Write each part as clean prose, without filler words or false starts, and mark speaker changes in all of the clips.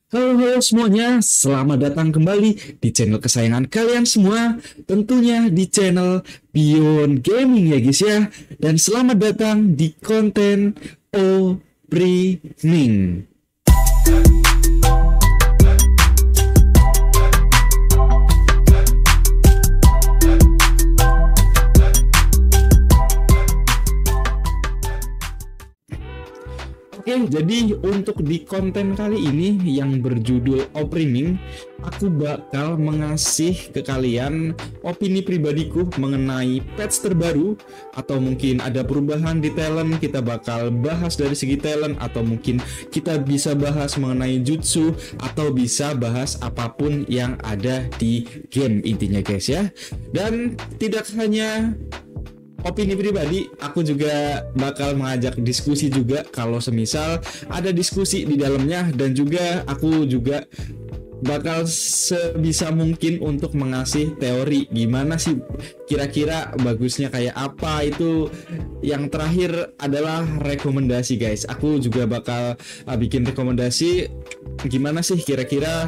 Speaker 1: Halo, halo semuanya, selamat datang kembali di channel kesayangan kalian semua. Tentunya di channel Beyond Gaming ya guys ya. Dan selamat datang di konten Opening. Oke, jadi untuk di konten kali ini yang berjudul Opening, aku bakal mengasih ke kalian opini pribadiku mengenai patch terbaru, atau mungkin ada perubahan di talent. Kita bakal bahas dari segi talent, atau mungkin kita bisa bahas mengenai jutsu, atau bisa bahas apapun yang ada di game intinya guys ya. Dan tidak hanya opini pribadi, aku juga bakal mengajak diskusi juga kalau semisal ada diskusi di dalamnya, dan juga aku juga bakal sebisa mungkin untuk mengasih teori gimana sih kira-kira bagusnya kayak apa. Itu yang terakhir adalah rekomendasi guys. Aku juga bakal bikin rekomendasi gimana sih kira-kira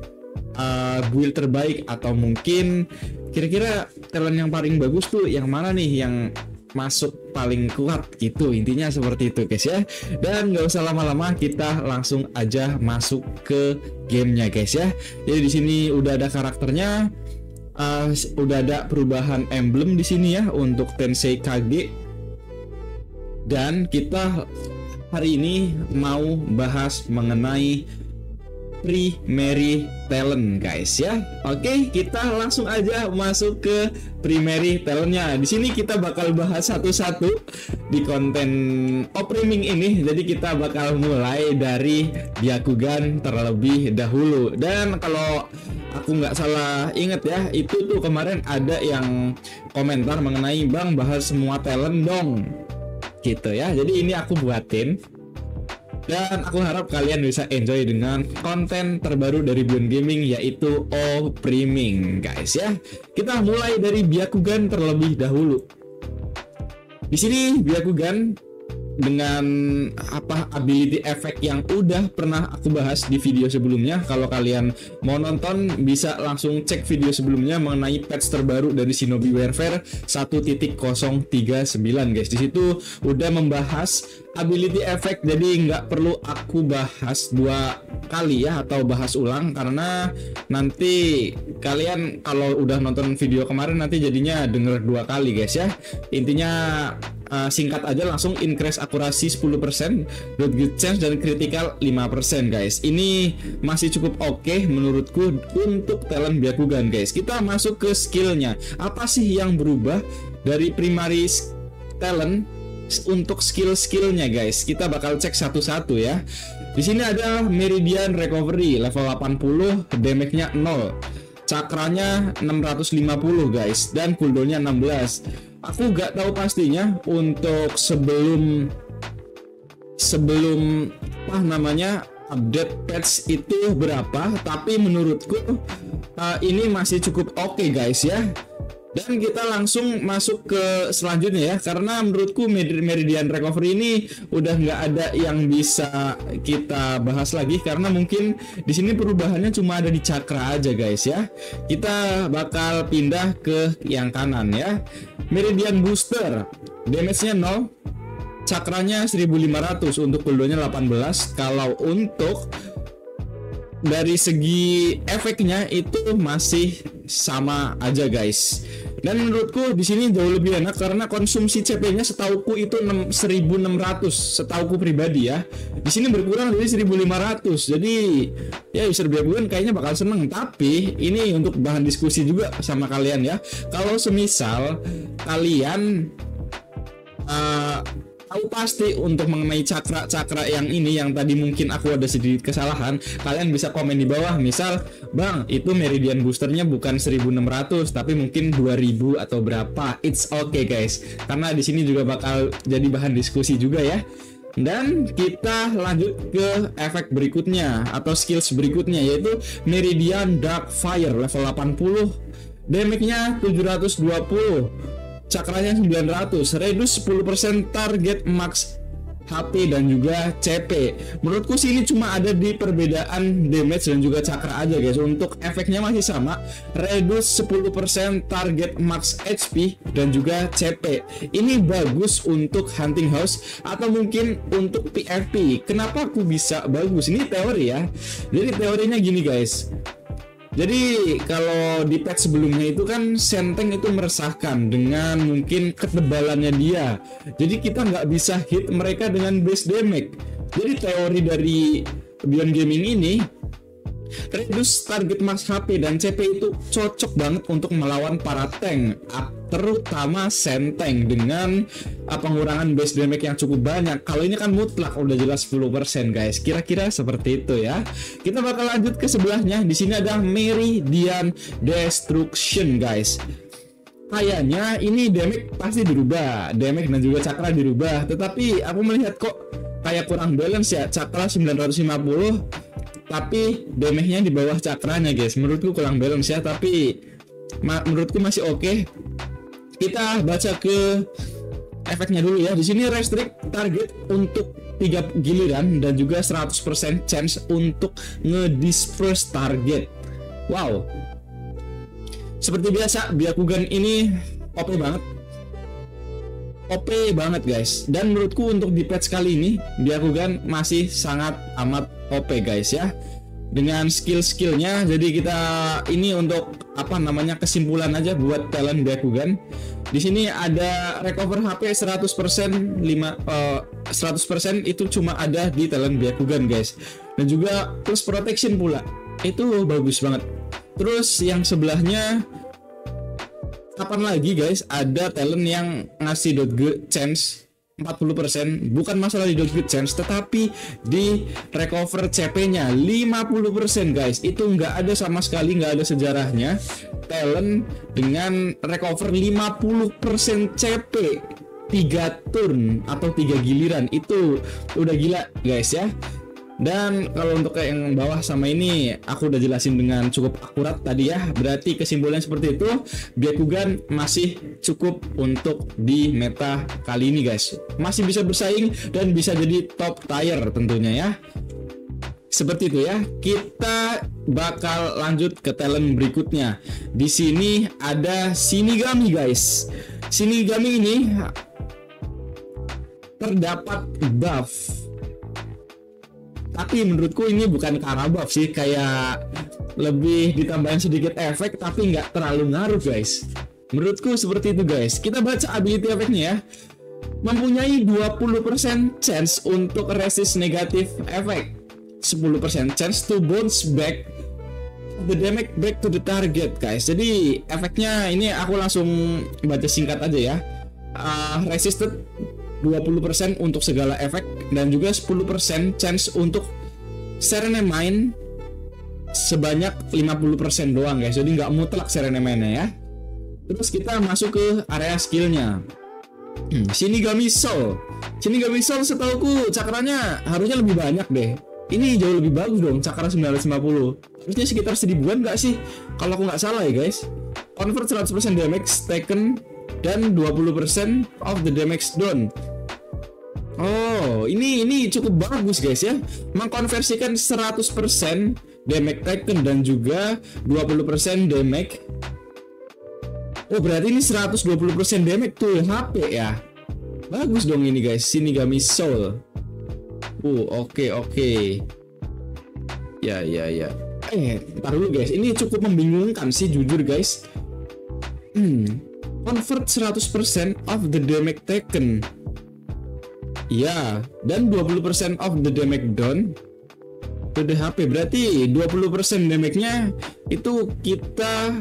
Speaker 1: build terbaik, atau mungkin kira-kira talent yang paling bagus tuh yang mana nih, yang masuk paling kuat gitu. Intinya seperti itu guys ya. Dan nggak usah lama-lama, kita langsung aja masuk ke gamenya guys ya. Jadi di sini udah ada karakternya, udah ada perubahan emblem di sini ya untuk Tensei Kage. Dan kita hari ini mau bahas mengenai primary talent guys ya. Oke, kita langsung aja masuk ke primary talentnya. Di sini kita bakal bahas satu-satu di konten opening ini. Jadi kita bakal mulai dari Byakugan terlebih dahulu. Dan kalau aku nggak salah inget ya, itu tuh kemarin ada yang komentar mengenai "Bang, bahas semua talent dong" gitu ya. Jadi ini aku buatin, dan aku harap kalian bisa enjoy dengan konten terbaru dari Beyond Gaming, yaitu Opening guys ya. Kita mulai dari Byakugan terlebih dahulu. Di sini Byakugan dengan ability effect yang udah pernah aku bahas di video sebelumnya. Kalau kalian mau nonton bisa langsung cek video sebelumnya mengenai patch terbaru dari Shinobi Warfare 1.039 guys. Di situ udah membahas ability effect, jadi nggak perlu aku bahas dua kali ya, atau bahas ulang, karena nanti kalian kalau udah nonton video kemarin nanti jadinya denger dua kali guys ya. Intinya singkat aja, langsung increase akurasi 10%, dot good chance, dan critical 5% guys. Ini masih cukup oke menurutku untuk talent Byakugan guys. Kita masuk ke skillnya. Apa sih yang berubah dari primary talent untuk skill-skillnya guys? Kita bakal cek satu-satu ya. Di sini ada Meridian Recovery level 80, damage-nya 0. Cakranya 650 guys, dan cooldown-nya 16. Aku gak tahu pastinya untuk sebelum update patch itu berapa, tapi menurutku ini masih cukup oke guys ya. Dan kita langsung masuk ke selanjutnya ya, karena menurutku Meridian Recovery ini udah nggak ada yang bisa kita bahas lagi, karena mungkin di sini perubahannya cuma ada di cakra aja guys ya. Kita bakal pindah ke yang kanan ya. Meridian Booster, damage-nya 0, cakranya 1500, untuk cooldown-nya 18. Kalau untuk dari segi efeknya itu masih sama aja guys. Dan menurutku di sini jauh lebih enak, karena konsumsi CP-nya setauku itu 1600, setauku pribadi ya. Di sini berkurang dari 1500. Jadi ya user Byakugan kayaknya bakal seneng. Tapi ini untuk bahan diskusi juga sama kalian ya. Kalau semisal kalian tahu pasti untuk mengenai cakra yang ini, yang tadi mungkin aku ada sedikit kesalahan, kalian bisa komen di bawah. Misal, "Bang, itu Meridian Boosternya bukan 1600 tapi mungkin 2000 atau berapa." It's okay guys, karena di sini juga bakal jadi bahan diskusi juga ya. Dan kita lanjut ke efek berikutnya atau skills berikutnya, yaitu Meridian Dark Fire level 80, damage-nya 720, cakranya 900, reduce 10% target max HP dan juga CP. Menurutku sih ini cuma ada di perbedaan damage dan juga cakra aja guys. Untuk efeknya masih sama, reduce 10% target max HP dan juga CP. Ini bagus untuk hunting house atau mungkin untuk PvP. Kenapa aku bisa bagus? Ini teori ya. Jadi teorinya gini guys. Jadi kalau di patch sebelumnya itu kan Senteng itu meresahkan dengan mungkin ketebalannya dia. Jadi kita nggak bisa hit mereka dengan base damage. Jadi teori dari Beyond Gaming ini, reduce target max HP dan CP itu cocok banget untuk melawan para tank, terutama Senteng dengan pengurangan base damage yang cukup banyak. Kalau ini kan mutlak udah jelas 10% guys. Kira-kira seperti itu ya. Kita bakal lanjut ke sebelahnya. Di sini ada Meridian Destruction guys. Kayaknya ini damage pasti dirubah, damage dan juga cakra dirubah. Tetapi aku melihat kok kayak kurang balance ya. Cakra 950 tapi damage-nya di bawah cakranya guys. Menurutku kurang balance ya, tapi menurutku masih oke. Kita baca ke efeknya dulu ya. Di sini restrict target untuk 3 giliran dan juga 100% chance untuk ngedisperse target. Wow. Seperti biasa, Byakugan ini OP banget. OP banget guys. Dan menurutku untuk di patch kali ini Byakugan masih sangat amat OP guys ya. Dengan skill-skillnya, jadi kita ini untuk apa namanya kesimpulan aja buat talent Byakugan. Di sini ada recover HP 100%, 100% itu cuma ada di talent Byakugan guys. Dan juga plus protection pula. Itu bagus banget. Terus yang sebelahnya, kapan lagi guys ada talent yang ngasih dodge chance 40%, bukan masalah di dodge chance tetapi di recover CP-nya 50% guys. Itu nggak ada sama sekali, nggak ada sejarahnya talent dengan recover 50% CP 3 turn atau 3 giliran. Itu udah gila guys ya. Dan kalau untuk yang bawah sama ini aku udah jelasin dengan cukup akurat tadi ya. Berarti kesimpulannya seperti itu, Byakugan masih cukup untuk di meta kali ini guys. Masih bisa bersaing dan bisa jadi top tier tentunya ya. Seperti itu ya. Kita bakal lanjut ke talent berikutnya. Di sini ada Shinigami guys. Shinigami ini terdapat buff. Tapi menurutku ini bukan karena buff sih, kayak lebih ditambahin sedikit efek tapi nggak terlalu ngaruh guys. Menurutku seperti itu guys. Kita baca ability efeknya ya. Mempunyai 20% chance untuk resist negatif efek, 10% chance to bounce back the damage back to the target guys. Jadi efeknya ini aku langsung baca singkat aja ya. Resisted 20% untuk segala efek dan juga 10% chance untuk Serenemine sebanyak 50% doang guys. Jadi nggak mutlak Serenemine ya. Terus kita masuk ke area skillnya. Shinigami Soul. Shinigami Soul setauku cakranya harusnya lebih banyak deh. Ini jauh lebih bagus dong, cakra 950. Harusnya sekitar 1000-an nggak sih? Kalau aku nggak salah ya guys. Convert 100% damage taken dan 20% of the damage done. Oh, ini cukup bagus guys ya. Mengkonversikan 100% damage taken dan juga 20% damage. Oh, berarti ini 120% damage tuh HP ya. Bagus dong ini guys, Shinigami Soul. Oke. Ya. Ntar dulu guys, ini cukup membingungkan sih jujur guys. Convert 100% of the damage taken. Ya, dan 20% of the damage done to the HP. Berarti 20% damage-nya itu kita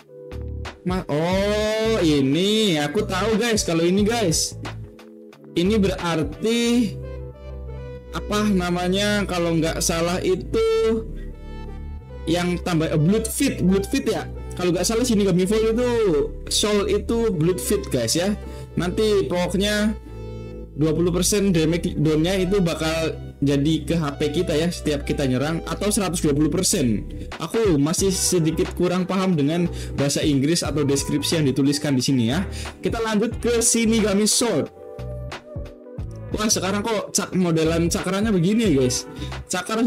Speaker 1: oh, ini aku tahu guys. Kalau ini guys, ini berarti apa namanya, kalau nggak salah itu yang tambah blood fit ya. Kalau nggak salah sini Shinigami Soul itu itu blood fit guys ya. Nanti pokoknya 20% damage down-nya itu bakal jadi ke HP kita ya setiap kita nyerang, atau 120%. Aku masih sedikit kurang paham dengan bahasa Inggris atau deskripsi yang dituliskan di sini ya. Kita lanjut ke Shinigami Sword. Wah sekarang kok modelan cakranya begini ya guys. Cakra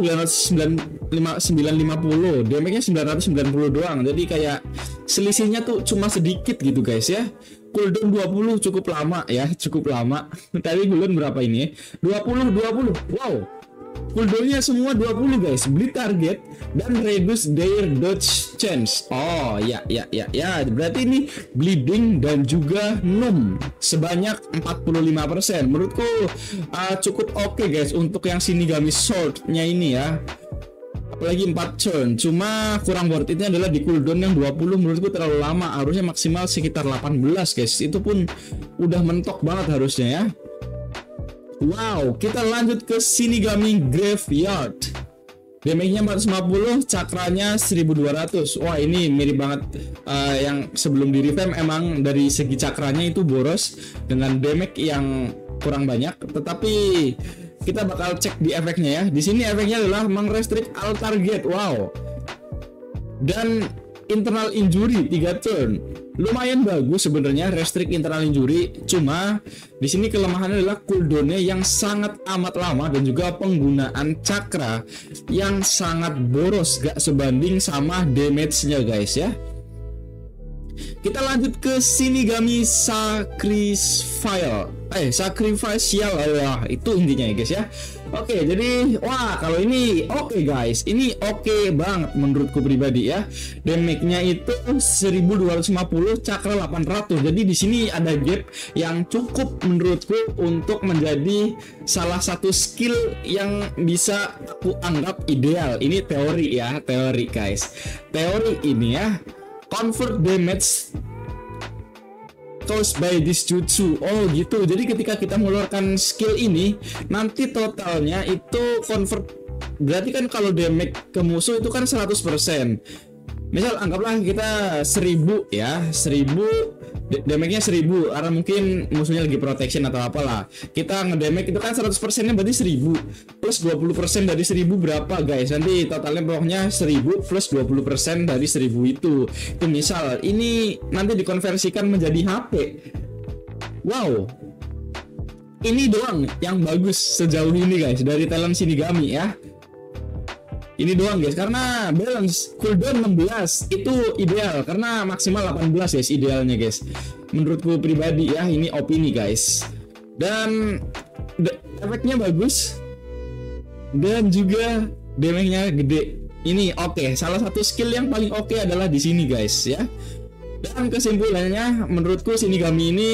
Speaker 1: 950, damage-nya 990 doang. Jadi kayak selisihnya tuh cuma sedikit gitu guys ya. Cooldown 20 cukup lama ya, cukup lama. Tadi cooldown berapa ini? 20. Wow. Cooldownnya semua 20 guys. Bleed target dan reduce their dodge chance. Oh ya. Berarti ini bleeding dan juga numb sebanyak 45%. Menurutku cukup oke guys untuk yang Shinigami Sword-nya ini ya. Apalagi 4 turn. Cuma kurang worth it-nya adalah di cooldown yang 20 menurutku terlalu lama. Harusnya maksimal sekitar 18 guys. Itu pun udah mentok banget harusnya ya. Wow, kita lanjut ke Shinigami Graveyard. Damage-nya 450, cakranya 1200. Wah, ini mirip banget yang sebelum di revamp. Emang dari segi cakranya itu boros dengan damage yang kurang banyak, tetapi kita bakal cek di efeknya ya. Di sini efeknya adalah meng-restrict all target. Wow. Dan internal injury 3 turn. Lumayan bagus sebenarnya restrict internal injury, cuma di sini kelemahannya adalah cooldownnya yang sangat amat lama dan juga penggunaan cakra yang sangat boros, gak sebanding sama damage-nya guys ya. Kita lanjut ke Shinigami Sacrificial. Itu intinya ya guys ya. Oke, jadi wah kalau ini oke guys. Ini oke banget menurutku pribadi ya. Damage-nya itu 1250, cakra 800. Jadi di sini ada gap yang cukup menurutku untuk menjadi salah satu skill yang bisa aku anggap ideal. Ini teori ya, teori guys. Teori ini ya. Convert damage caused by this jutsu. Oh gitu. Jadi ketika kita mengeluarkan skill ini, nanti totalnya itu convert. Berarti kan kalau damage ke musuh itu kan 100%. Misal anggaplah kita 1000 ya, 1000 damage-nya 1000 karena mungkin musuhnya lagi protection atau apalah. Kita ngedamage itu kan 100%-nya berarti 1000 plus 20% dari 1000 berapa guys? Nanti totalnya pokoknya 1000 plus 20% dari 1000 itu. Itu misal ini nanti dikonversikan menjadi HP. Wow. Ini doang yang bagus sejauh ini guys dari talent Shinigami ya. Ini doang guys, karena balance cooldown 16 itu ideal, karena maksimal 18 guys idealnya guys. Menurutku pribadi ya, ini opini guys. Dan efeknya bagus dan juga damage-nya gede. Ini oke. Salah satu skill yang paling oke adalah di sini guys ya. Dan kesimpulannya menurutku Shinigami ini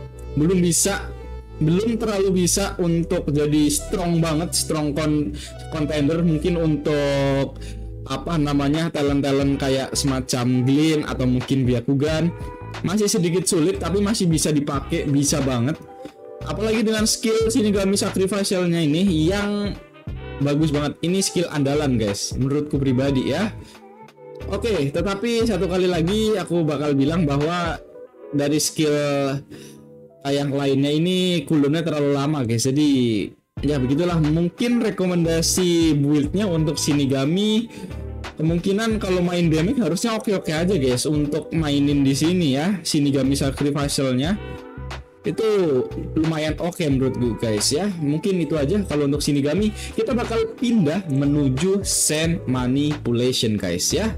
Speaker 1: belum terlalu bisa untuk jadi strong banget, strong contender. Mungkin untuk apa namanya talent kayak semacam Glean atau mungkin Byakugan masih sedikit sulit, tapi masih bisa dipakai, bisa banget. Apalagi dengan skill Shinigami Sacrificial-nya ini yang bagus banget. Ini skill andalan guys menurutku pribadi ya. Oke, tetapi satu kali lagi aku bakal bilang bahwa dari skill yang lainnya ini cooldownnya terlalu lama guys. Jadi ya begitulah, mungkin rekomendasi build-nya untuk Shinigami kemungkinan kalau main damage harusnya oke-oke aja guys untuk mainin di sini ya. Shinigami Sacrificial-nya itu lumayan oke menurutku guys ya. Mungkin itu aja kalau untuk Shinigami. Kita bakal pindah menuju Sand Manipulation guys ya.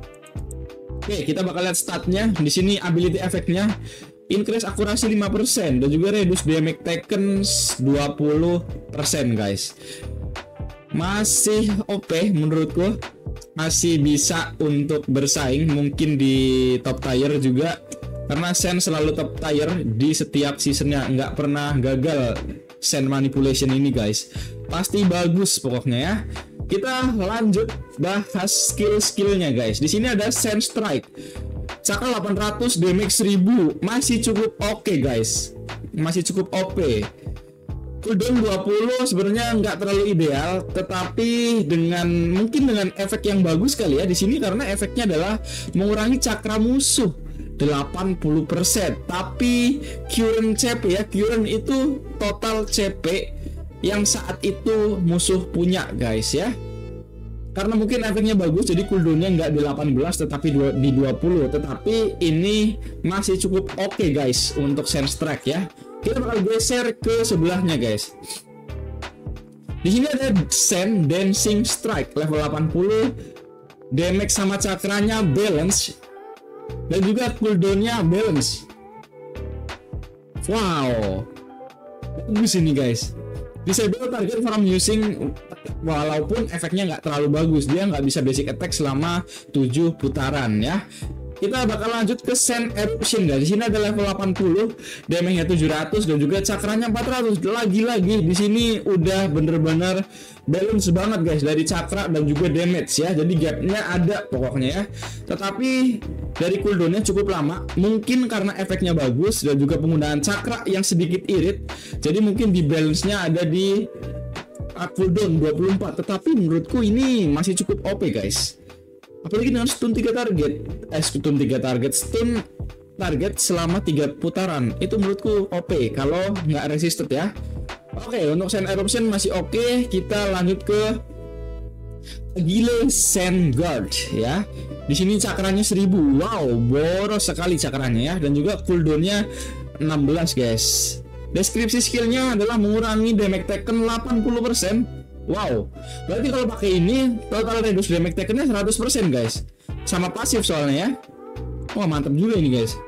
Speaker 1: Oke, kita bakal lihat statnya di sini. Ability efeknya increase akurasi 5% dan juga reduce damage taken 20% guys. Masih OP menurutku, masih bisa untuk bersaing mungkin di top tier juga, karena Sand selalu top tier di setiap seasonnya, nggak pernah gagal. Sand Manipulation ini guys pasti bagus pokoknya ya. Kita lanjut bahas skill-skillnya guys. Di sini ada Sand Strike, cakra 800, damage 1000, masih cukup oke guys, masih cukup OP. Cooldown 20 sebenarnya nggak terlalu ideal, tetapi mungkin dengan efek yang bagus kali ya di sini, karena efeknya adalah mengurangi cakra musuh 80%. Tapi current CP ya, current itu total CP yang saat itu musuh punya guys ya. Karena mungkin efeknya bagus, jadi cooldownnya nggak di 18 tetapi di 20. Tetapi ini masih cukup oke guys untuk Sand Strike ya. Kita bakal geser ke sebelahnya guys. Di sini ada Sen Dancing Strike level 80, damage sama cakranya balance, dan juga cooldownnya balance. Wow, bagus ini guys. Disable target from using, walaupun efeknya nggak terlalu bagus, dia nggak bisa basic attack selama 7 putaran ya. Kita bakal lanjut ke Sand Eruption guys. Di sini ada level 80, damage-nya 700 dan juga cakranya 400. Lagi-lagi di sini udah bener-bener balance banget guys dari cakra dan juga damage ya. Jadi gapnya ada pokoknya ya. Tetapi dari cooldownnya cukup lama. Mungkin karena efeknya bagus dan juga penggunaan cakra yang sedikit irit. Jadi mungkin di balance-nya ada di cooldown 24. Tetapi menurutku ini masih cukup OP guys. Apalagi dengan stun 3 target, stun target selama 3 putaran. Itu menurutku OP kalau nggak resisted ya. Oke, untuk Sand Eruption masih oke. Kita lanjut ke Agile Sand Guard ya. Di sini cakranya 1000. Wow, boros sekali cakranya ya, dan juga cooldownnya 16 guys. Deskripsi skillnya adalah mengurangi damage taken 80%. Wow, berarti kalau pakai ini total reduce damage taken-nya 100% guys. Sama pasif soalnya ya. Wah, mantap juga ini guys.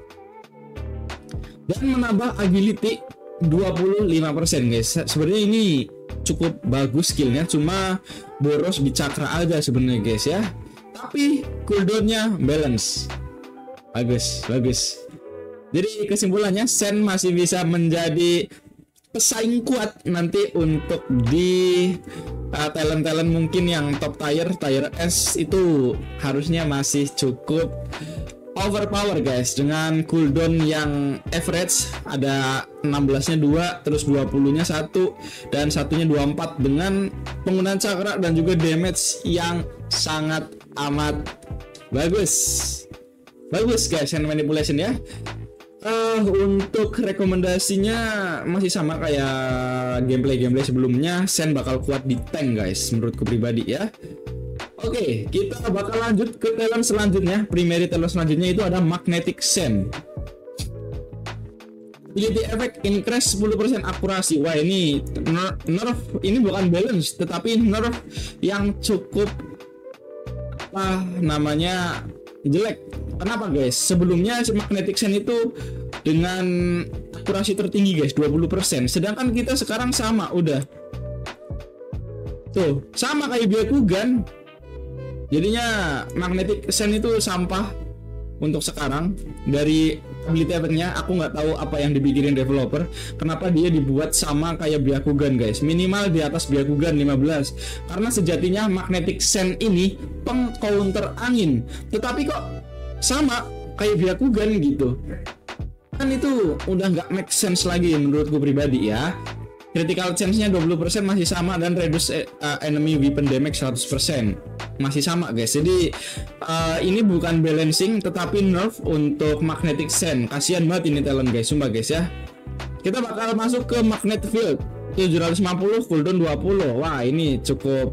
Speaker 1: Dan menambah agility 25% guys. Sebenarnya ini cukup bagus skillnya, cuma boros di cakra aja sebenarnya guys ya. Tapi cooldownnya balance. Bagus. Jadi kesimpulannya Sen masih bisa menjadi pesaing kuat nanti untuk di talent-talent mungkin yang top tier S itu harusnya masih cukup overpower guys, dengan cooldown yang average ada 16-nya 2, terus 20-nya 1, dan satunya 24 dengan penggunaan cakra dan juga damage yang sangat amat bagus guys. Hand manipulation ya. Untuk rekomendasinya masih sama kayak gameplay sebelumnya. Sen bakal kuat di tank guys, menurutku pribadi ya. Oke, kita bakal lanjut ke talent selanjutnya. Primary talent selanjutnya itu ada Magnetic Sand. Ability effect increase 10% akurasi. Wah, ini nerf, ini bukan balance tetapi nerf yang cukup jelek. Kenapa guys? Sebelumnya Magnetic Sand itu dengan akurasi tertinggi guys, 20%. Sedangkan kita sekarang sama udah. Tuh, sama kayak Byakugan. Jadinya Magnetic Sand itu sampah untuk sekarang. Dari ability eventnya aku nggak tahu apa yang dibikin developer, kenapa dia dibuat sama kayak Byakugan guys, minimal di atas Byakugan 15. Karena sejatinya Magnetic Sand ini peng-counter angin, tetapi kok sama kayak Byakugan gitu. Kan itu udah nggak make sense lagi menurutku pribadi ya. Critical chance-nya 20% masih sama, dan reduce enemy weapon damage 100% masih sama guys. Jadi ini bukan balancing tetapi nerf untuk Magnetic Sand. Kasihan banget ini talent guys, sumpah guys ya. Kita bakal masuk ke Magnet Field 750, cooldown 20. Wah, ini cukup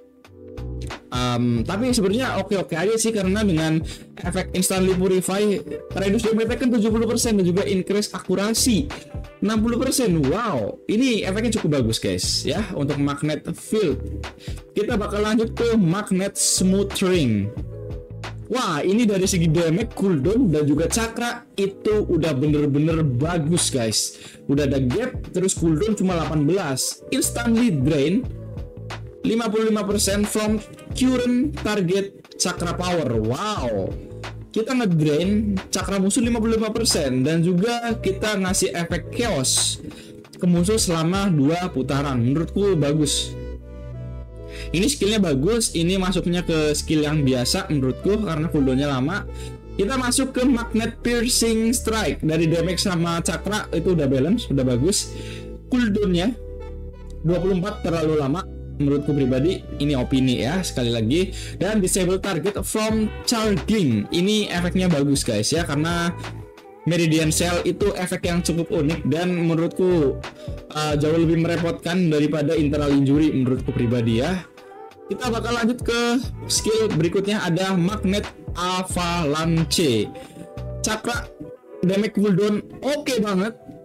Speaker 1: tapi sebenarnya oke aja sih, karena dengan efek instantly purify, reduce damage taken 70% dan juga increase akurasi 60%. Wow, ini efeknya cukup bagus guys ya untuk Magnet Field. Kita bakal lanjut ke Magnet Smoothing. Wah, ini dari segi damage, cooldown dan juga cakra itu udah bener-bener bagus guys. Udah ada gap, terus cooldown cuma 18, instantly drain 55% from current target cakra power. Wow, kita ngedrain cakra musuh 55% dan juga kita ngasih efek chaos ke musuh selama 2 putaran. Menurutku bagus. Ini skillnya bagus. Ini masuknya ke skill yang biasa menurutku karena cooldownnya lama. Kita masuk ke Magnet Piercing Strike. Dari damage sama cakra itu udah balance, udah bagus. Cooldownnya 24 terlalu lama menurutku pribadi. Ini opini ya, sekali lagi. Dan disable target from charging. Ini efeknya bagus guys ya, karena Meridian Cell itu efek yang cukup unik dan menurutku jauh lebih merepotkan daripada internal injury menurutku pribadi ya. Kita bakal lanjut ke skill berikutnya, ada Magnet Avalanche. Cakra damage cooldown oke banget,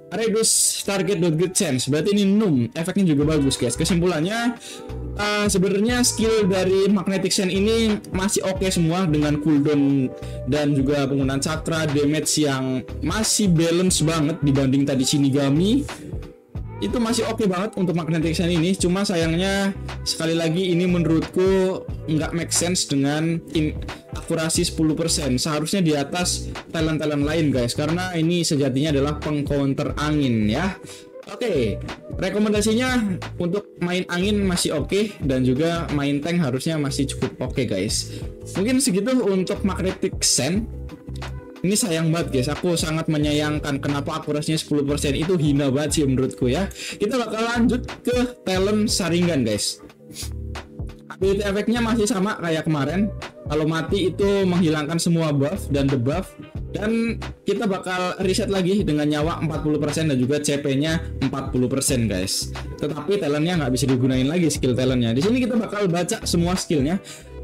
Speaker 1: reduce target don't get chance, berarti ini num, efeknya juga bagus guys. Kesimpulannya sebenarnya skill dari Magnetic Sand ini masih oke semua, dengan cooldown dan juga penggunaan cakra, damage yang masih balance banget dibanding tadi Shinigami. Itu masih oke banget untuk Magnetic Sand ini. Cuma sayangnya sekali lagi ini menurutku nggak make sense dengan akurasi 10%. Seharusnya di atas talent-talent lain guys, karena ini sejatinya adalah pengcounter angin ya. Oke, rekomendasinya untuk main angin masih oke, dan juga main tank harusnya masih cukup oke guys. Mungkin segitu untuk Magnetic Sand. Ini sayang banget guys, aku sangat menyayangkan kenapa akurasinya 10%, itu hina banget sih menurutku ya. Kita bakal lanjut ke talent Sharingan guys. Ability efeknya masih sama kayak kemarin. Kalau mati itu menghilangkan semua buff dan debuff. Dan kita bakal reset lagi dengan nyawa 40% dan juga CP-nya 40% guys. Tetapi talentnya nggak bisa digunain lagi skill talentnya. Di sini kita bakal baca semua skillnya.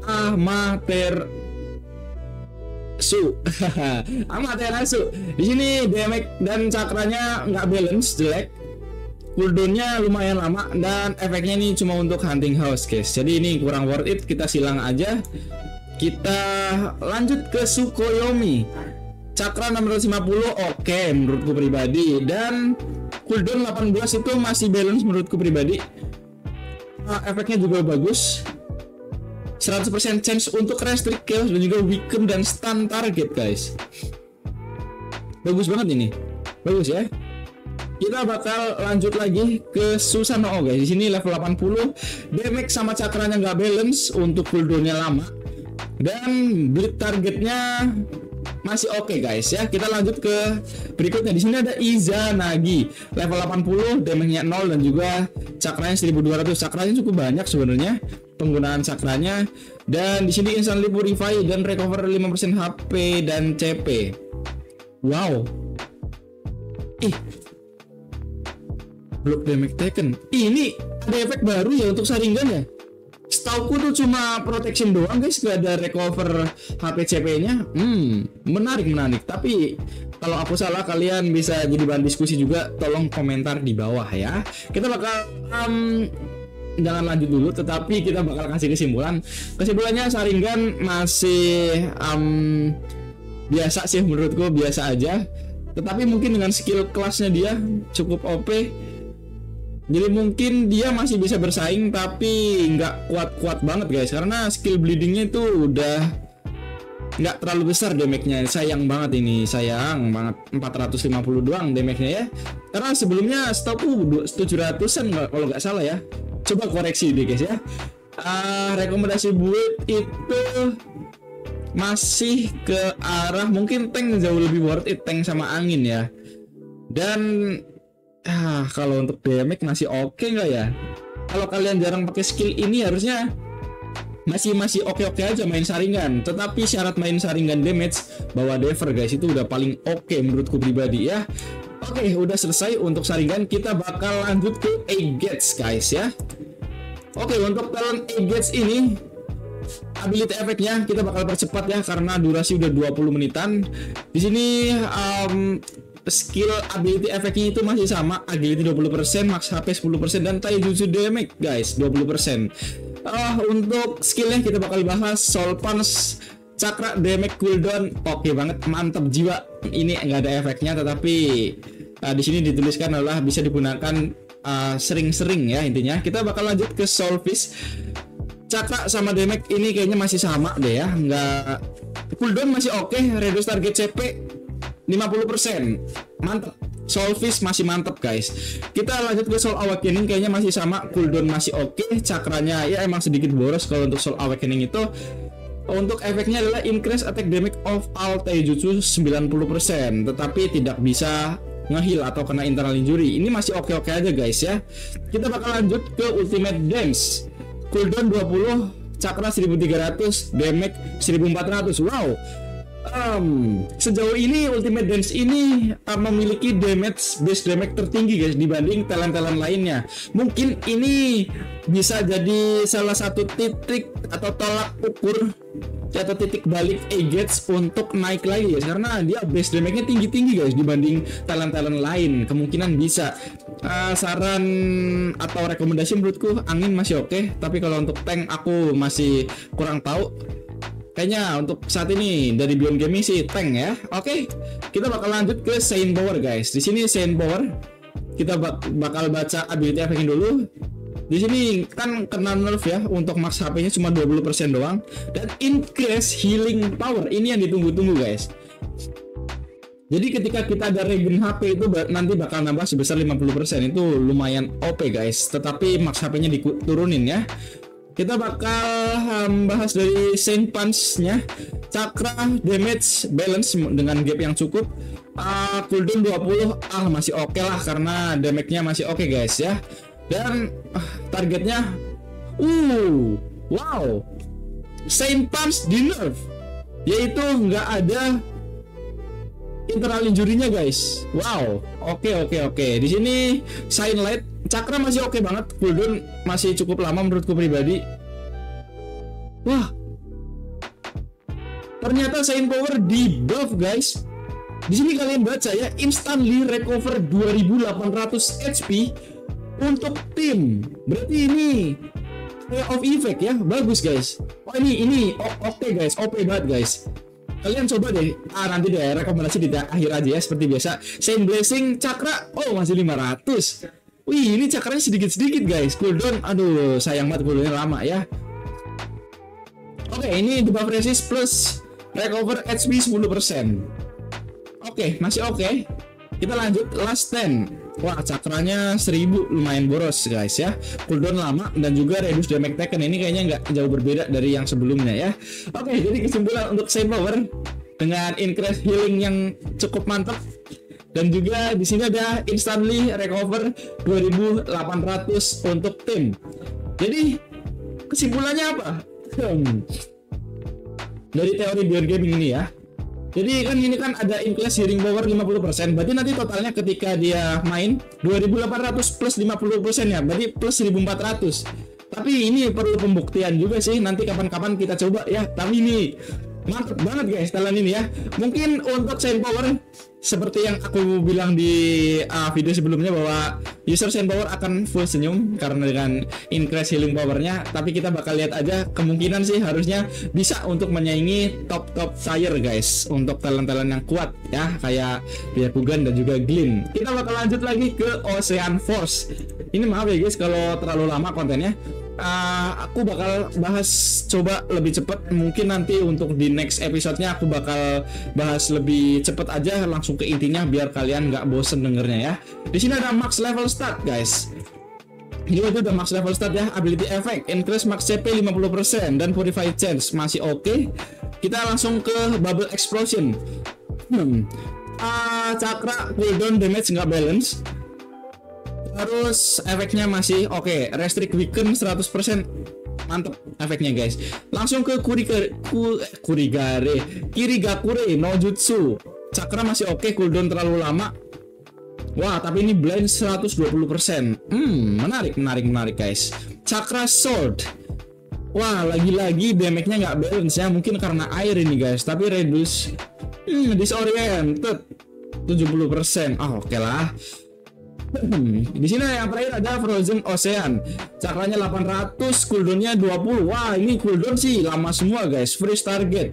Speaker 1: Amaterasu. Di sini damage dan cakranya nggak balance, jelek. Cooldownnya lumayan lama, dan efeknya ini cuma untuk hunting house guys. Jadi ini kurang worth it, kita silang aja. Kita lanjut ke Tsukuyomi. Cakra 650 oke menurutku pribadi, dan cooldown 18 itu masih balance menurutku pribadi. Efeknya juga bagus. 100% chance untuk restrict kills dan juga weaken dan stun target guys. Bagus banget ini. Bagus ya. Kita bakal lanjut lagi ke Susanoo guys. Di sini level 80, damage sama cakranya nggak balance, untuk cooldownnya lama, dan bleed targetnya masih oke guys ya. Kita lanjut ke berikutnya. Di sini ada Izanagi, level 80, damage-nya 0 dan juga cakranya 1200. Cakranya cukup banyak sebenarnya penggunaan cakranya, dan di sini instantly purify dan recover 5% HP dan CP. Wow. Block damage taken. Ini ada efek baru ya untuk Sharingan ya. Setauku tuh cuma protection doang guys, gak ada recover HP CP-nya. Menarik. Tapi kalau aku salah, kalian bisa jadi bahan diskusi juga. Tolong komentar di bawah ya. Kita bakal jangan lanjut dulu, tetapi kita bakal kasih kesimpulan. Kesimpulannya Sharingan masih biasa sih menurutku, biasa aja. Tetapi mungkin dengan skill kelasnya dia cukup OP. Jadi mungkin dia masih bisa bersaing, tapi nggak kuat-kuat banget guys, karena skill bleedingnya itu udah nggak terlalu besar damage-nya. Sayang banget ini, sayang banget. 450 doang damage-nya ya. Karena sebelumnya setahu 700-an kalau nggak salah ya. Coba koreksi deh guys ya. Rekomendasi build itu masih ke arah mungkin tank jauh lebih worth it, tank sama angin ya. Dan kalau untuk damage masih oke nggak ya? Kalau kalian jarang pakai skill ini harusnya masih oke aja main Sharingan. Tetapi syarat main Sharingan damage bawa Dever guys, itu udah paling oke menurutku pribadi ya. Oke, udah selesai untuk Sharingan. Kita bakal lanjut ke A-Gates guys ya. Oke, untuk talent A-Gates ini ability efeknya kita bakal percepat ya, karena durasi udah 20 menitan. Di sini skill ability efeknya itu masih sama, agility 20%, max HP 10%, dan taijutsu damage guys 20%. Untuk skillnya kita bakal bahas Soul Punch, cakra damage cooldown oke banget, mantap jiwa. Ini nggak ada efeknya, tetapi di sini dituliskan adalah bisa digunakan sering-sering ya intinya. Kita bakal lanjut ke Soul Fist. Cakra sama damage ini kayaknya masih sama deh ya, nggak. Cooldown masih oke, reduce target CP 50%, mantap. Soul Fist masih mantap guys. Kita lanjut ke Soul Awakening, kayaknya masih sama, cooldown masih oke, cakranya ya emang sedikit boros kalau untuk Soul Awakening itu. Untuk efeknya adalah increase attack damage of all taijutsu 90%, tetapi tidak bisa nge-heal atau kena internal injury. Ini masih oke aja guys ya. Kita bakal lanjut ke Ultimate Dance. Cooldown 20, cakra 1300, damage 1400. Wow. Sejauh ini Ultimate Dance ini memiliki base damage tertinggi guys dibanding talent-talent lainnya. Mungkin ini bisa jadi salah satu titik atau tolak ukur atau titik balik Agats untuk naik lagi guys, karena dia base damage-nya tinggi-tinggi guys dibanding talent-talent lain. Kemungkinan bisa. Saran atau rekomendasi menurutku Angin masih oke, tapi kalau untuk tank aku masih kurang tahu. Kayaknya untuk saat ini dari Beyond Gaming sih tank ya. Oke, kita bakal lanjut ke Saint Power guys. Di sini Saint Power kita bakal baca ability effect dulu. Di sini kan kena nerf ya, untuk max HP-nya cuma 20% doang dan increase healing power. Ini yang ditunggu-tunggu guys. Jadi ketika kita ada regen HP itu nanti bakal nambah sebesar 50%. Itu lumayan OP guys. Tetapi max HP-nya diturunin ya. Kita bakal bahas dari Saint Punch-nya. Cakra damage balance dengan gap yang cukup. Cooldown 20 masih oke lah karena damage-nya masih oke guys ya. Dan targetnya wow, Saint Punch di nerf, yaitu nggak ada internal injury-nya guys. Wow, oke. Di sini Shine Light, Cakra masih oke banget, cooldown masih cukup lama menurutku pribadi. Wah, ternyata Saint Power di buff guys. Di sini kalian baca ya, instantly recover 2800 HP untuk tim. Berarti ini of effect ya, bagus guys. Oh ini oke guys, OP banget guys. Kalian coba deh, nanti deh rekomendasi di akhir aja ya seperti biasa. Saint Blessing Cakra, masih 500. Wih, ini cakranya sedikit-sedikit guys. Cooldown, aduh sayang banget cooldownnya lama ya. Oke, ini debuff resist plus recover HP 10%. Oke, masih oke. Kita lanjut last 10. Wah, cakranya 1000, lumayan boros guys ya. Cooldown lama dan juga reduce damage taken. Ini kayaknya nggak jauh berbeda dari yang sebelumnya ya. Oke, jadi kesimpulan untuk Saint Power dengan increase healing yang cukup mantap. Dan juga di sini ada instantly recover 2800 untuk tim. Jadi kesimpulannya apa? Dari teori Beyond Gaming ini ya. Jadi kan ini kan ada increase healing power 50%. Berarti nanti totalnya ketika dia main 2800 plus 50% ya. Berarti plus 1400. Tapi ini perlu pembuktian juga sih. Nanti kapan-kapan kita coba ya. Tapi ini mantap banget guys talent ini ya. Mungkin untuk Saint Power seperti yang aku bilang di video sebelumnya bahwa user Saint Power akan full senyum karena dengan increase healing powernya. Tapi kita bakal lihat aja, kemungkinan sih harusnya bisa untuk menyaingi top tier guys, untuk talent-talent yang kuat ya, kayak Byakugan dan juga Glin. Kita bakal lanjut lagi ke Ocean Force. Ini maaf ya guys kalau terlalu lama kontennya. Aku bakal bahas coba lebih cepat. Mungkin nanti untuk di next episode-nya aku bakal bahas lebih cepat aja, langsung ke intinya biar kalian nggak bosen dengernya ya. Di sini ada max level stat guys. Ini udah max level stat ya. Ability effect increase max CP 50% dan purify chance masih oke. Kita langsung ke bubble explosion. Cakra cooldown damage nggak balance. Terus efeknya masih oke. Restrict weaken 100%. Mantep efeknya guys. Langsung ke Kirigakure no Jutsu. Cakra masih oke, cooldown terlalu lama. Wah, tapi ini blind 120%. Menarik guys. Cakra sword. Wah, lagi-lagi damage-nya nggak balance ya. Mungkin karena air ini guys. Tapi reduce disoriented 70%. Oke lah. Di sini yang terakhir ada Frozen Ocean. Cakranya 800, cooldownnya 20. Wah, ini cooldown sih lama semua guys. Freeze target.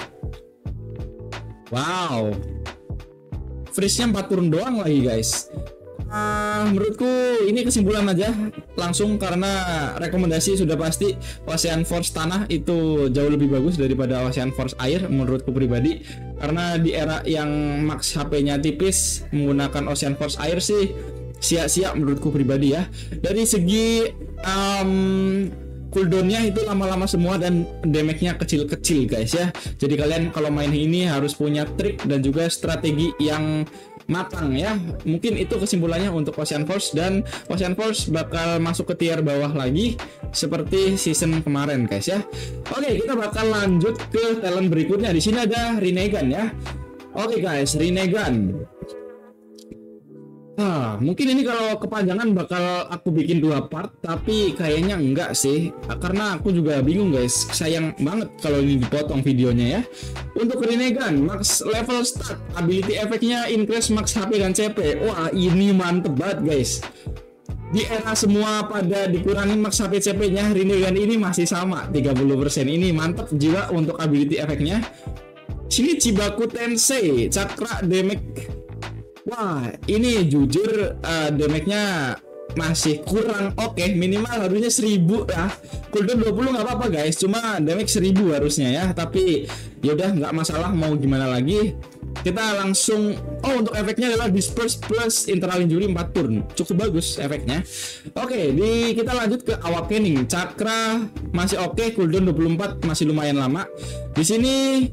Speaker 1: Wow. Freeze-nya 4 turun doang lagi guys. Menurutku ini kesimpulan aja langsung, karena rekomendasi sudah pasti Ocean Force tanah itu jauh lebih bagus daripada Ocean Force air menurutku pribadi. Karena di era yang max HP-nya tipis, menggunakan Ocean Force air sih sia-sia menurutku pribadi ya. Dari segi cooldownnya itu lama-lama semua dan damage-nya kecil-kecil guys ya. Jadi kalian kalau main ini harus punya trik dan juga strategi yang matang ya. Mungkin itu kesimpulannya untuk Ocean Force, dan Ocean Force bakal masuk ke tier bawah lagi seperti season kemarin guys ya. Oke, kita bakal lanjut ke talent berikutnya. Di sini ada Rinnegan ya. Oke guys, Rinnegan. Mungkin ini kalau kepanjangan bakal aku bikin 2 part, tapi kayaknya enggak sih, karena aku juga bingung guys. Sayang banget kalau ini dipotong videonya ya. Untuk Rinnegan, max level start, ability efeknya increase max HP dan CP. Wah, ini mantep banget guys. Di era semua pada dikurangin max HP CP nya, Rinnegan ini masih sama 30%. Ini mantep juga untuk ability efeknya. Sini Chibaku Tensei, Cakra damage. Wah, ini jujur damage-nya masih kurang oke. Minimal harusnya 1000 ya. Cooldown 20 nggak apa-apa guys, cuma damage 1000 harusnya ya. Tapi yaudah, nggak masalah, mau gimana lagi. Kita langsung, untuk efeknya adalah Disperse plus Internal Injury 4 turn. Cukup bagus efeknya. Oke, kita lanjut ke Awakening. Cakra masih oke, cooldown 24 masih lumayan lama. Di sini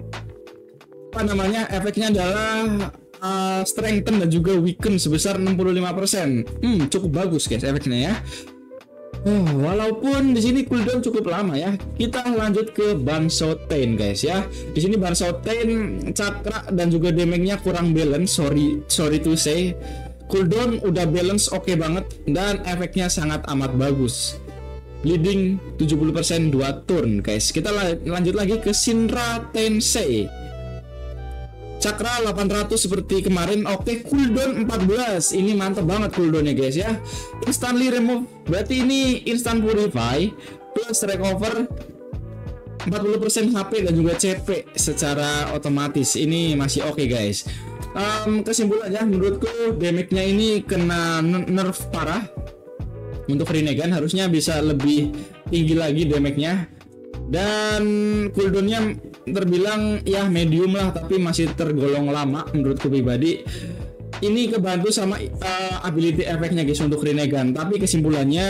Speaker 1: efeknya adalah strengthen dan juga weaken sebesar 65%. Cukup bagus guys efeknya ya. Walaupun di sini cooldown cukup lama ya. Kita lanjut ke Bansouten guys ya. Di sini Bansouten cakra dan juga damage-nya kurang balance. Sorry to say. Cooldown udah balance oke banget, dan efeknya sangat amat bagus. Bleeding 70% 2 turn guys. Kita lanjut lagi ke Shinra Tensei. Cakra 800 seperti kemarin. Oke, cooldown 14. Ini mantap banget cooldownnya guys ya. Instantly remove, berarti ini instant purify plus recover 40% HP dan juga CP secara otomatis. Ini masih oke guys. Kesimpulannya menurutku damage-nya ini kena nerf parah. Untuk Rinnegan harusnya bisa lebih tinggi lagi damage-nya. Dan cooldownnya terbilang ya medium lah, tapi masih tergolong lama menurutku pribadi. Ini kebantu sama ability efeknya guys untuk Rinnegan. Tapi kesimpulannya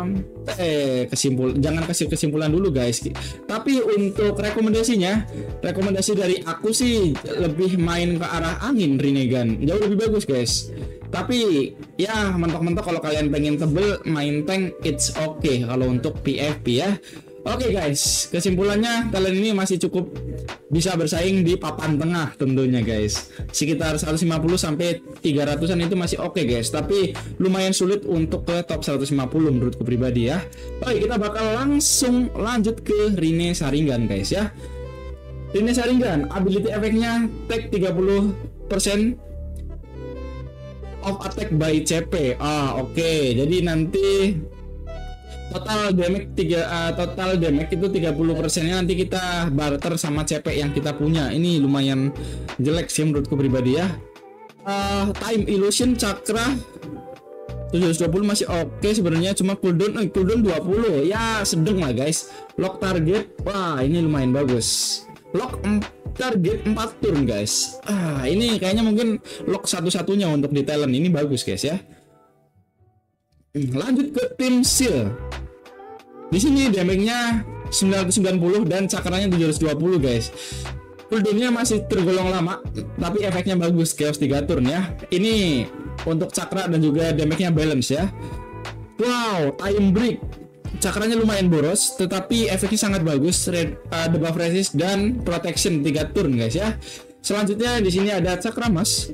Speaker 1: jangan kasih kesimpulan dulu guys. Tapi untuk rekomendasi dari aku sih lebih main ke arah angin Rinnegan. Jauh lebih bagus guys. Tapi ya mentok-mentok kalau kalian pengen tebel main tank, it's okay kalau untuk PvP ya. Oke guys, kesimpulannya talent ini masih cukup bisa bersaing di papan tengah tentunya guys. Sekitar 150 sampai 300-an itu masih oke guys, tapi lumayan sulit untuk ke top 150 menurutku pribadi ya. Oke, kita bakal langsung lanjut ke Rinne Sharingan guys ya. Rinne Sharingan, ability efeknya take 30% of attack by CP. Oke. Jadi nanti total damage itu 30%-nya nanti kita barter sama CP yang kita punya. Ini lumayan jelek sih menurutku pribadi ya. Time illusion cakra 720 masih oke sebenarnya, cuma cooldown 20 ya sedang lah guys. Lock target, wah ini lumayan bagus. Lock target 4 turn guys. Ini kayaknya mungkin lock satu-satunya untuk di talent ini, bagus guys ya. Lanjut ke tim Seal. Di sini damage-nya 990 dan cakranya 720 guys. Cooldown-nya masih tergolong lama, tapi efeknya bagus, chaos 3 turn ya. Ini untuk cakra dan juga damage-nya balance ya. Wow, time break. Cakranya lumayan boros, tetapi efeknya sangat bagus. Debuff resist dan protection 3 turn guys ya. Selanjutnya di sini ada Cakramas.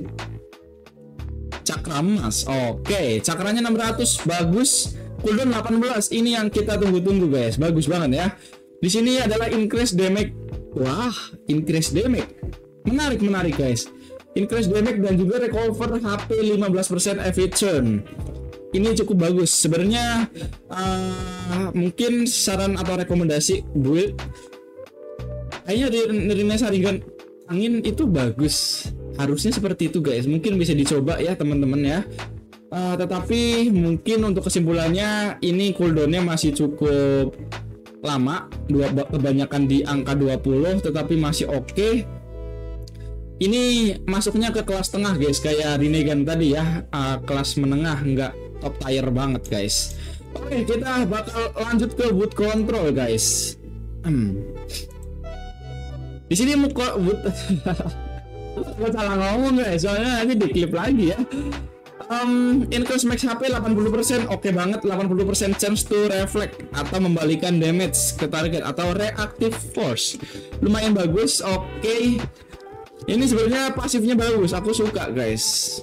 Speaker 1: Oke, cakranya 600, bagus. Cooldown 18, ini yang kita tunggu-tunggu guys, bagus banget ya. Di sini adalah increase damage. Wah, increase damage. Menarik guys. Increase damage dan juga recover HP 15% every turn. Ini cukup bagus. Sebenarnya mungkin saran atau rekomendasi build kayaknya di Rinne Sharingan angin itu bagus. Harusnya seperti itu guys. Mungkin bisa dicoba ya teman-teman ya. Tetapi mungkin untuk kesimpulannya ini cooldownnya masih cukup lama, kebanyakan di angka 20, tetapi masih oke. Ini masuknya ke kelas tengah guys, kayak Rinnegan tadi ya, kelas menengah, nggak top tier banget guys. Oke, kita bakal lanjut ke wood control guys. Di sini wood Gak salah ngomong guys, soalnya nanti diklip lagi ya. Increase max HP 80%, oke banget. 80% chance to reflect atau membalikan damage ke target atau reactive force, lumayan bagus. Oke, ini sebenarnya pasifnya bagus, aku suka guys.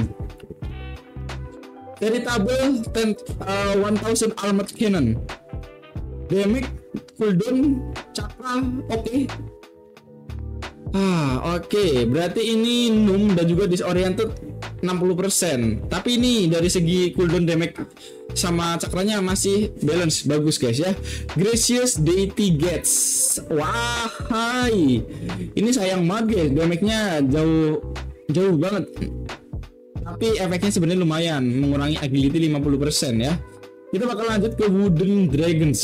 Speaker 1: Veritable 1000 armored cannon, damage, cooldown, cakra, oke. Oke, berarti ini Num dan juga disoriented 60%. Tapi ini dari segi cooldown damage sama cakranya masih balance, bagus guys ya. Gracious Deity Gates. Wahai. Ini sayang banget guys, damage-nya jauh banget. Tapi efeknya sebenarnya lumayan, mengurangi agility 50% ya. Kita bakal lanjut ke Wooden Dragons.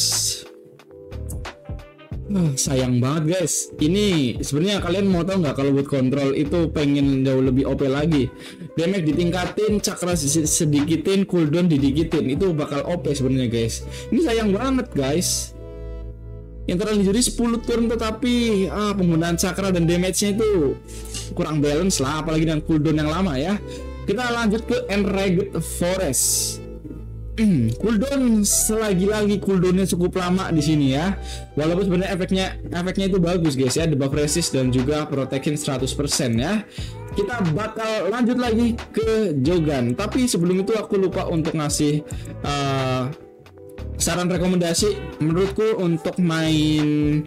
Speaker 1: Sayang banget guys. Ini sebenarnya kalian mau tahu nggak, kalau buat kontrol itu pengen jauh lebih OP lagi. Damage ditingkatin, cakra sedikitin, cooldown didikitin, itu bakal OP sebenarnya guys. Ini sayang banget guys. Yang terlalu jadi 10 turn, tetapi penggunaan cakra dan damage-nya itu kurang balance lah, apalagi dengan cooldown yang lama ya. Kita lanjut ke Enraged Forest. Cooldown selagi-lagi cooldownnya cukup lama di sini ya. Walaupun sebenarnya efeknya itu bagus guys ya, debuff resist dan juga protection 100% ya. Kita bakal lanjut lagi ke Jogan. Tapi sebelum itu aku lupa untuk ngasih saran rekomendasi. Menurutku untuk main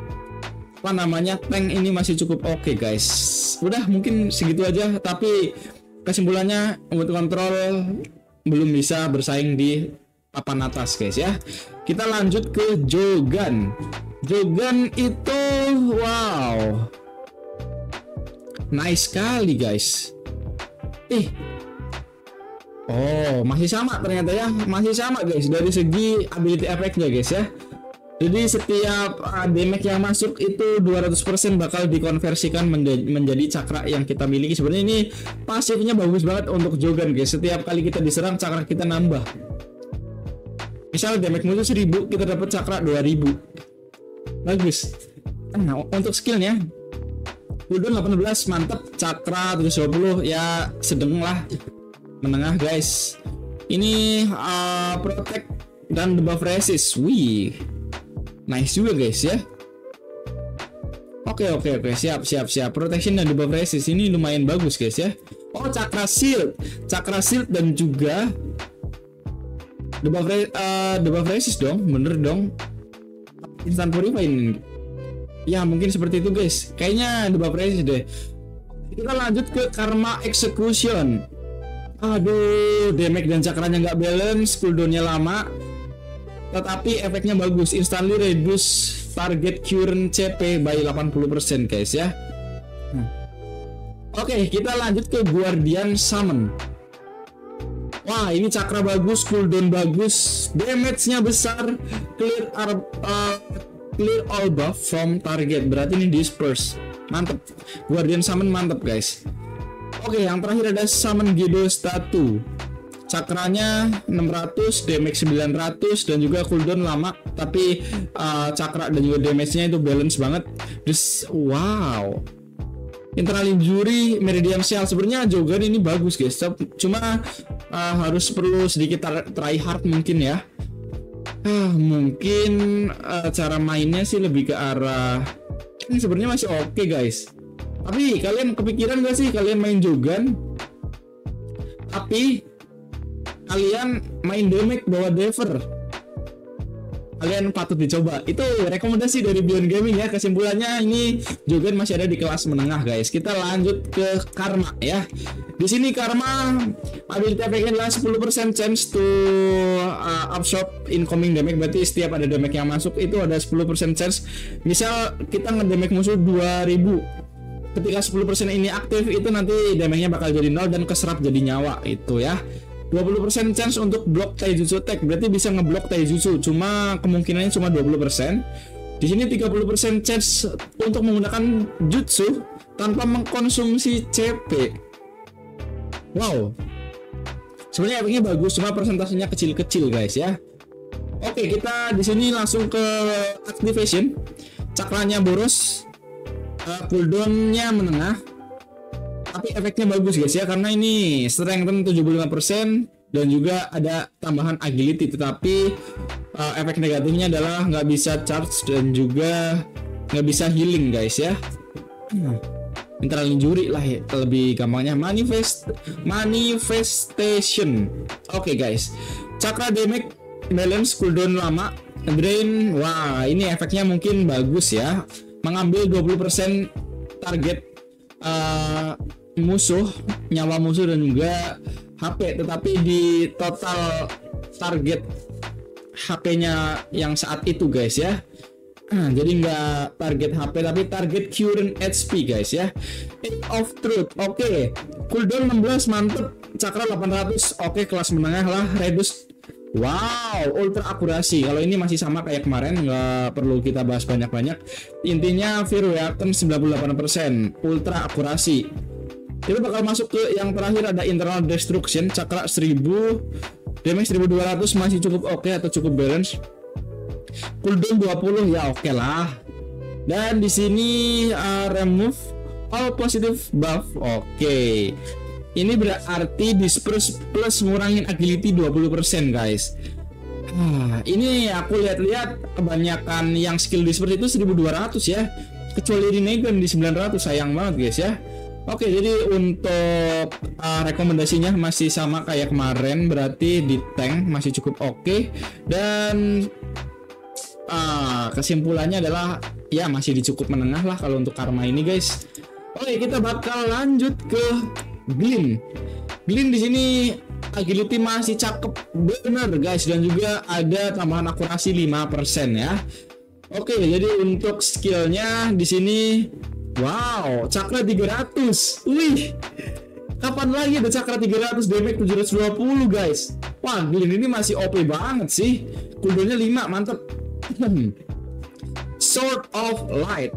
Speaker 1: tank ini masih cukup oke guys. Udah mungkin segitu aja, tapi kesimpulannya untuk kontrol belum bisa bersaing di papan atas guys ya. Kita lanjut ke Jogan. Jogan itu wow, nice sekali guys. Masih sama ternyata ya, masih sama guys dari segi ability efeknya guys ya. Jadi setiap damage yang masuk itu 200% bakal dikonversikan menjadi cakra yang kita miliki. Sebenarnya ini pasifnya bagus banget untuk Jogan guys. Setiap kali kita diserang, cakra kita nambah. Misal damage musuh 1000, kita dapat cakra 2000. Bagus. Nah, untuk skillnya cooldown 18 mantep, cakra 720 ya sedang lah, menengah guys. Ini protect dan debuff resist. Wih, nice juga guys ya. Oke, siap. Protection dan debuff resist ini lumayan bagus guys ya. Cakra shield dan juga debuff resist dong, bener dong. Instant purify ini. Ya mungkin seperti itu guys. Kayaknya debuff resist deh. Kita lanjut ke Karma Execution. Aduh, damage dan cakranya nggak balance, cooldownnya lama, tetapi efeknya bagus. Instantly reduce target current CP by 80% guys ya. Oke, kita lanjut ke Guardian Summon. Wah, ini cakra bagus, cooldown bagus, damage-nya besar, clear all buff from target. Berarti ini disperse. Mantep. Guardian Summon mantep guys. Oke, yang terakhir ada Summon Gedo Statue. Cakranya 600, damage 900 dan juga cooldown lama, tapi cakra dan juga damage-nya itu balance banget. Terus wow. Internal injury, Meridian Shell. Sebenarnya Jogan ini bagus guys. Cuma harus perlu sedikit try hard mungkin ya. Mungkin cara mainnya sih lebih ke arah ini sebenarnya masih oke guys. Tapi kalian kepikiran gak sih kalian main Jogan tapi kalian main damage bawa Dever? Kalian patut dicoba. Itu rekomendasi dari Beyond Gaming ya. Kesimpulannya ini Jogan masih ada di kelas menengah guys. Kita lanjut ke Karma ya. Di sini Karma ability efeknya adalah 10% chance to absorb incoming damage. Berarti setiap ada damage yang masuk itu ada 10% chance. Misal kita ngedamage musuh 2000. Ketika 10% ini aktif, itu nanti damage-nya bakal jadi 0 dan keserap jadi nyawa itu ya. 20% chance untuk block taijutsu attack, berarti bisa ngeblok taijutsu, cuma kemungkinannya cuma 20%. Di sini 30% chance untuk menggunakan jutsu tanpa mengkonsumsi CP. Wow. Sebenarnya efeknya bagus, cuma persentasenya kecil-kecil guys ya. Oke, kita di sini langsung ke activation. Cakranya boros, cooldownnya menengah, Tapi efeknya bagus guys ya, karena ini strengthen 75% dan juga ada tambahan agility, tetapi efek negatifnya adalah nggak bisa charge dan juga nggak bisa healing guys ya. Internal injury lah ya, lebih gampangnya manifestation. Oke guys, Cakra damage balance cooldown lama, drain. Wah, ini efeknya mungkin bagus ya, mengambil 20% target musuh, nyawa musuh dan juga HP, tetapi di total target HP-nya yang saat itu guys ya. Jadi nggak target HP tapi target current HP guys ya. Age of Truth, oke. Cooldown 16, mantep. Cakra 800, oke, kelas menengah lah. Reduce, wow, ultra akurasi. Kalau ini masih sama kayak kemarin, nggak perlu kita bahas banyak-banyak. Intinya Fear Reactant 98%, ultra akurasi. Kita bakal masuk ke yang terakhir, ada Internal Destruction. Cakra 1000, damage 1200, masih cukup oke atau cukup balance. Cooldown 20 ya, oke lah. Dan di sini remove all positive buff. Oke. Ini berarti disperse plus ngurangin agility 20% guys. Ini aku lihat-lihat kebanyakan yang skill disperse itu 1200 ya. Kecuali Rinnegan di 900, sayang banget guys ya. Oke, jadi untuk rekomendasinya masih sama kayak kemarin, berarti di tank masih cukup oke. Dan kesimpulannya adalah ya masih di cukup menengah lah kalau untuk Karma ini guys. Oke, kita bakal lanjut ke Glin. Glin di sini agility masih cakep bener guys, dan juga ada tambahan akurasi 5% ya. Oke, jadi untuk skillnya di sini, wow, Cakra 300. Wih, kapan lagi ada Cakra 300 damage 720 guys. Wah, Glin ini masih OP banget sih. Cooldownnya 5, mantep. Sword of Light.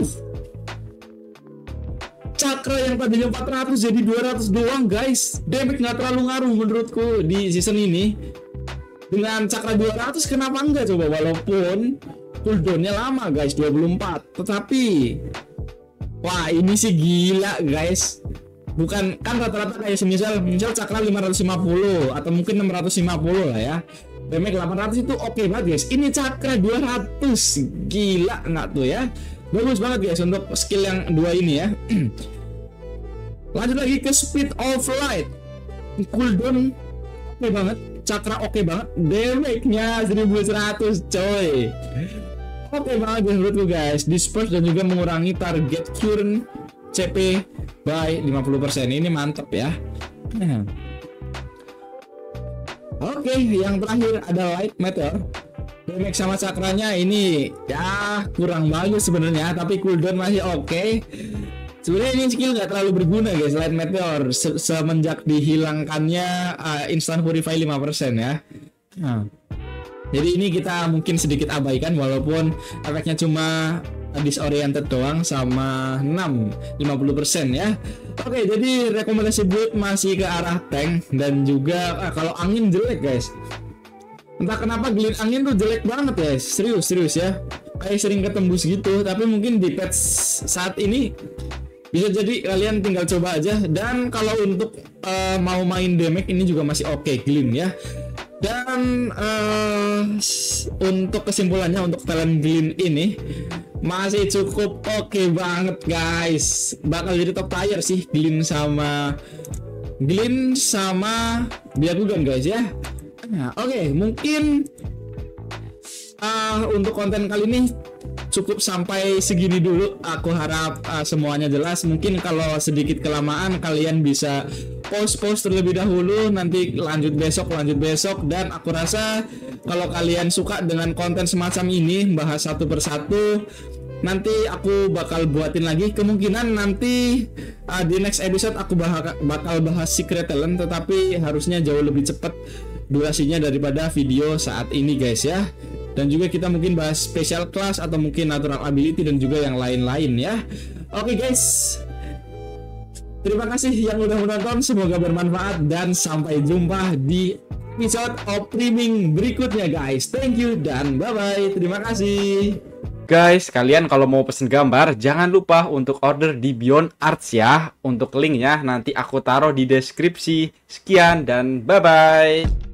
Speaker 1: Cakra yang tadinya 400 jadi 200 doang guys. Damage nggak terlalu ngaruh menurutku di season ini. Dengan Cakra 200 kenapa enggak coba, walaupun cooldownnya lama guys, 24. Tetapi wah, ini sih gila guys. Bukan, kan rata-rata kayak misal Cakra 550 atau mungkin 650 lah ya. Damage 800 itu oke banget guys. Ini Cakra 200, gila nggak tuh ya? Bagus banget guys untuk skill yang dua ini ya. Lanjut lagi ke Speed of Light. Cooldown oke banget, Cakra oke banget, damage-nya 1100 coy. Oke banget menurutku guys. Disperse dan juga mengurangi target current CP by 50%. Ini mantap ya. Oke, yang terakhir ada Light Meteor. Damage sama cakranya ini ya kurang bagus sebenarnya, tapi cooldown masih oke. Sebenarnya ini skill nggak terlalu berguna guys, Light Meteor, semenjak dihilangkannya instant purify 5% ya. Jadi ini kita mungkin sedikit abaikan, walaupun efeknya cuma disoriented doang sama 50% ya. Oke, jadi rekomendasi build masih ke arah tank, dan juga kalau angin jelek guys. Entah kenapa Glin angin tuh jelek banget guys, serius ya. Kayak sering ketembus gitu, tapi mungkin di patch saat ini bisa jadi kalian tinggal coba aja. Dan kalau untuk mau main damage ini juga masih oke Glin ya. Dan untuk kesimpulannya, untuk talent Glin ini masih cukup oke banget guys. Bakal jadi top tier sih Glin sama Byakugan guys ya. Oke, mungkin untuk konten kali ini cukup sampai segini dulu. Aku harap semuanya jelas. Mungkin kalau sedikit kelamaan kalian bisa pause terlebih dahulu, nanti lanjut besok. Dan aku rasa kalau kalian suka dengan konten semacam ini, bahas satu persatu, nanti aku bakal buatin lagi. Kemungkinan nanti di next episode aku bakal bahas secret talent, tetapi harusnya jauh lebih cepat durasinya daripada video saat ini guys ya. Dan juga kita mungkin bahas special class atau mungkin natural ability dan juga yang lain-lain ya. Oke guys, terima kasih yang udah menonton, semoga bermanfaat dan sampai jumpa di episode opening berikutnya guys. Thank you dan bye bye, terima kasih.
Speaker 2: Guys, kalian kalau mau pesen gambar, jangan lupa untuk order di Beyond Arts ya. Untuk linknya nanti aku taruh di deskripsi. Sekian dan bye-bye.